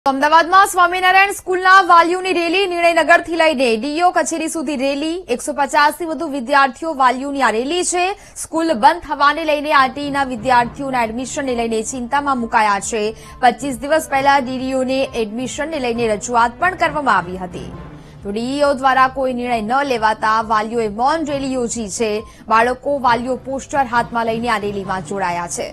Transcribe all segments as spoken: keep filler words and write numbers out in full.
અમદાવાદમાં સ્વામિનારાયણ સ્કૂલના વાલીઓની રેલી નિર્ણયનગરથી લઈને ડીઈઓ કચેરી સુધી રેલી એકસો પચાસથી વધુ વિદ્યાર્થીઓ વાલીઓની આ રેલી છે। સ્કૂલ બંધ થવાને લઈને આરટીઈના વિદ્યાર્થીઓના એડમિશનને લઈને ચિંતામાં મુકાયા છે। પચીસ દિવસ પહેલા ડીડીઓને એડમિશનને લઈને રજૂઆત પણ કરવામાં આવી હતી, તો ડીઈઓ દ્વારા કોઈ નિર્ણય ન લેવાતા વાલીઓએ મૌન રેલી યોજી છે। બાળકો વાલીઓ પોસ્ટર હાથમાં લઈને આ રેલીમાં જોડાયા છે।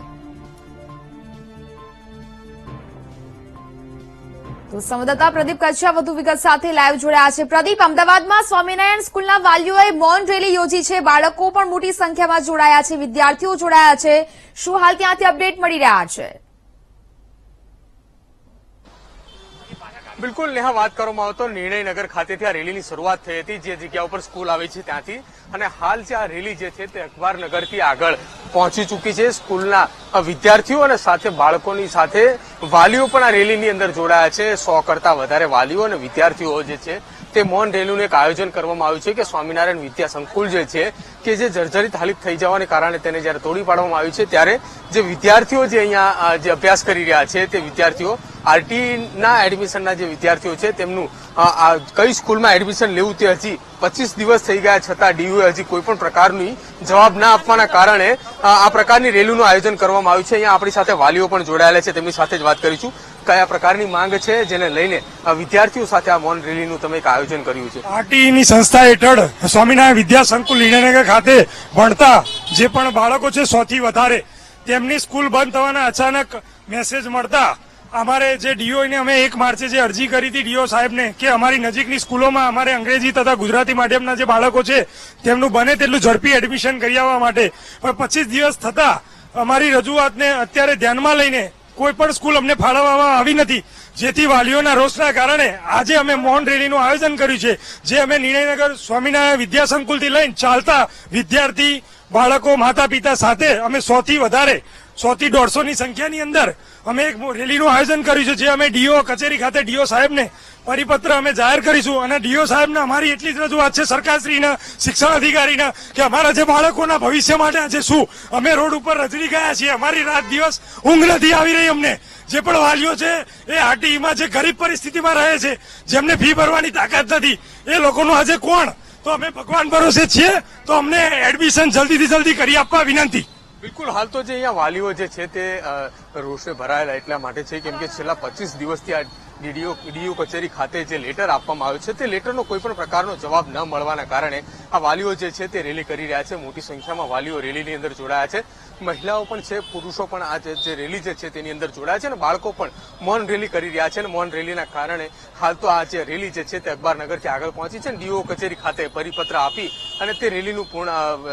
તો સંવાદદાતા પ્રદીપ કચ્છિયા વધુ વિગત સાથે લાઈવ જોડાયા છે। પ્રદીપ, અમદાવાદમાં સ્વામિનારાયણ સ્કૂલના વાલીઓએ મૌન રેલી યોજી છે, બાળકો પણ મોટી સંખ્યામાં જોડાયા છે, વિદ્યાર્થીઓ જોડાયા છે, શું હાલ ત્યાંથી અપડેટ મળી રહ્યા છે? બિલકુલ નેહા, વાત કરવામાં આવે તો નિર્ણયનગર ખાતેથી આ રેલીની શરૂઆત થઈ હતી, જે જગ્યા ઉપર સ્કૂલ આવી છે ત્યાંથી, અને હાલ જે આ રેલી જે છે તે અખબારનગરથી આગળ પહોંચી ચૂકી છે। સ્કૂલના વિદ્યાર્થીઓ અને સાથે બાળકોની સાથે વાલીઓ પણ આ રેલીની અંદર જોડાયા છે। સો કરતા વધારે વાલીઓ અને વિદ્યાર્થીઓ જે છે તે મૌન રેલીનું એક આયોજન કરવામાં આવ્યું છે કે સ્વામિનારાયણ વિદ્યા સંકુલ જે છે કે જે જર્જરિત હાલત થઈ જવાને કારણે તેને જયારે તોડી પાડવામાં આવ્યું છે, ત્યારે જે વિદ્યાર્થીઓ જે અહીંયા જે અભ્યાસ કરી રહ્યા છે તે વિદ્યાર્થીઓ આરટીના એડમિશનના જે વિદ્યાર્થીઓ છે તેમનું કઈ સ્કૂલમાં એડમિશન લેવું તે હજી પચીસ દિવસ થઈ ગયા છતાં ડીયુએ હજી કોઈ પણ પ્રકારની જવાબ ના આપવાના કારણે આ પ્રકારની રેલીનું આયોજન કરવામાં આવ્યું છે। અહીંયા આપણી સાથે વાલીઓ પણ જોડાયેલા છે, તેમની સાથે જ વાત કરીશું। કયા પ્રકારની માંગ છે જેને લઈને વિદ્યાર્થીઓ સાથે આ મૌન રેલીનું તમે એક આયોજન કર્યું છે? આરટીઈની સંસ્થા હેઠળ સ્વામિનારાયણ વિદ્યા સંકુલ નિર્ણયનગર ખાતે ભણતા જે પણ બાળકો છે સો થી વધારે, તેમની સ્કૂલ બંધ થવાના અચાનક મેસેજ મળતા અમારે જે ડીઓને અમે એક માર્ચે જે અરજી કરી હતી ડીઓ સાહેબને કે અમારી નજીકની સ્કૂલોમાં અમારે અંગ્રેજી તથા ગુજરાતી માધ્યમના જે બાળકો છે તેમનું બને તેટલું ઝડપી એડમિશન કરી આવવા માટે, પણ પચીસ દિવસ થતા અમારી રજૂઆતને અત્યારે ધ્યાનમાં લઈને કોઈ પણ સ્કૂલ અમને ફાળવવામાં આવી નથી, જેથી વાલીઓના રોષના કારણે આજે અમે મૌન રેલીનું આયોજન કર્યું છે, જે અમે નિર્ણયનગર સ્વામિનારાયણ વિદ્યા સંકુલથી લઈને ચાલતા વિદ્યાર્થી બાળકો માતા પિતા સાથે અમે સો થી વધારે સો થી દોઢસો ની સંખ્યાની અંદર અમે એક રેલીનું આયોજન કર્યું છે, જે અમે ડીઓ કચેરી ખાતે ડીઓ સાહેબને પરિપત્ર અમે જાહેર કરીશું। અને ડીઓ સાહેબને અમારી એટલી જ રજૂઆત છે સરકારશ્રીના, શિક્ષણ અધિકારીના, કે અમારા જે બાળકોના ભવિષ્ય માટે આજે શું અમે રોડ ઉપર રજડી ગયા છીએ, અમારી રાત દિવસ ઊંઘ નથી આવી રહી અમને। જે પણ વાલીઓ છે એ આરટીઈમાં જે ગરીબ પરિસ્થિતિમાં રહે છે, જેમને ફી ભરવાની તાકાત નથી, એ લોકોનું આજે કોણ? તો અમે ભગવાન ભરોસે છીએ, તો અમને એડમિશન જલ્દીથી જલ્દી કરી આપવા વિનંતી। બિલકુલ, હાલ તો જે અહીંયા વાલીઓ જે છે તે રોષે ભરાયેલા એટલા માટે છે કેમ કે છેલ્લા પચીસ દિવસથી આ ડીડીઓ ડીયુ કચેરી ખાતે જે લેટર આપવામાં આવ્યો છે તે લેટરનો કોઈ પણ પ્રકારનો જવાબ ન મળવાના કારણે આ વાલીઓ જે છે તે રેલી કરી રહ્યા છે। મોટી સંખ્યામાં વાલીઓ રેલીની અંદર જોડાયા છે, મહિલાઓ પણ છે, પુરુષો પણ આ જે રેલી જે છે તેની અંદર જોડાયા છે, અને બાળકો પણ મૌન રેલી કરી રહ્યા છે। અને મૌન રેલીના કારણે હાલ તો આ જે રેલી જે છે તે અખબારનગરથી આગળ પહોંચી છે, ડીઓ કચેરી ખાતે પરિપત્ર આપી અને તે રેલીનું પૂર્ણ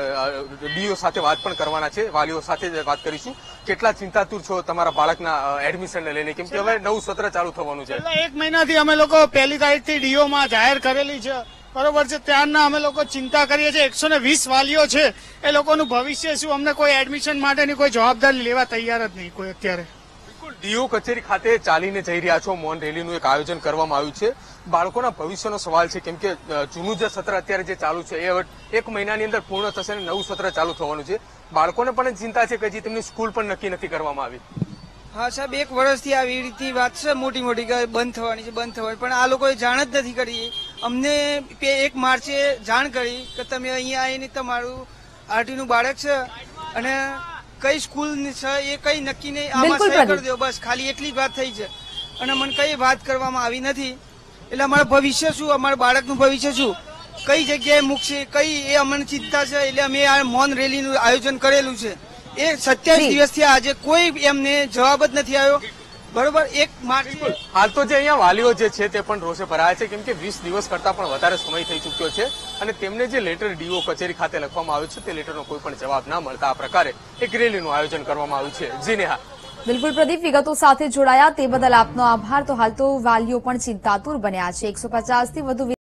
ડીઓ સાથે વાત પણ કરવાના છે। વાલીઓ સાથે વાત કરીશું, કેટલા ચિંતાતુર છો તમારા બાળકના એડમિશનને લઈને, કેમ કે હવે નવું સત્ર ચાલુ થવાનું છે? એક મહિનાથી અમે લોકો પહેલી તારીખથી ડીઓમાં જાહેર કરેલી છે, બરોબર છે, ત્યારના અમે લોકો ચિંતા કરીએ છીએ। એકસો ને વીસ વાલીઓ છે, એ લોકોનું ભવિષ્ય શું, અમને કોઈ એડમિશન માટેની કોઈ જવાબદારી લેવા તૈયાર જ નહીં કોઈ અત્યારે। ડીઓ કચેરી ખાતે ચાલીને જઈ રહ્યા છો, મૌન રેલીનું એક આયોજન કરવામાં આવ્યું છે। બાળકોના ભવિષ્યનો સવાલ છે, કેમ કે જૂનું જે સત્ર અત્યારે જે ચાલુ છે એ એક મહિનાની અંદર પૂર્ણ થશે અને નવું સત્ર ચાલુ થવાનું છે। બાળકોને પણ ચિંતા છે કે હજી તેમની સ્કૂલ પણ નક્કી નથી કરવામાં આવી। હા સાહેબ, એક વર્ષથી આવી રીતની વાત છે મોટી મોટી કે બંધ થવાની છે બંધ થવાની, પણ આ લોકોએ જાણ જ નથી કરી। અમને એક માર્ચે જાણ કરી કે તમે અહીંયા આવીને તમારું આરટીનું બાળક છે અને કઈ સ્કૂલ છે એ કઈ નક્કી નહીં, આમાં સહી કરી દો, બસ ખાલી એટલી જ વાત થઈ છે, અને મને કઈ વાત કરવામાં આવી નથી। એટલે અમારું ભવિષ્ય શું, અમારા બાળકનું ભવિષ્ય શું, કઈ જગ્યાએ મૂકશે કઈ, એ અમને ચિંતા છે। એટલે અમે આ મૌન રેલીનું આયોજન કરેલું છે, એ સત્યાવીસ દિવસથી આજે કોઈ એમને જવાબ જ નથી આવ્યો, બરોબર। એક માર્ચ હાલ તો જે અહીંયા વાલીઓ જે છે તે પણ રોષે ભરાયા છે, કેમ કે વીસ દિવસ કરતા પણ વધારે સમય થઈ ચૂક્યો છે, અને તેમને જે લેટર ડીઓ કચેરી ખાતે લખવામાં આવ્યો છે તે લેટરનો કોઈ પણ જવાબ ના મળતા આ પ્રકારે એક રેલીનું આયોજન કરવામાં આવ્યું છે। જી નેહા। બિલકુલ પ્રદીપ, વિગતો સાથે જોડાયા તે બદલ આપનો આભાર। તો હાલ તો વાલીઓ પણ ચિંતાતુર બન્યા છે, એકસો પચાસથી વધુ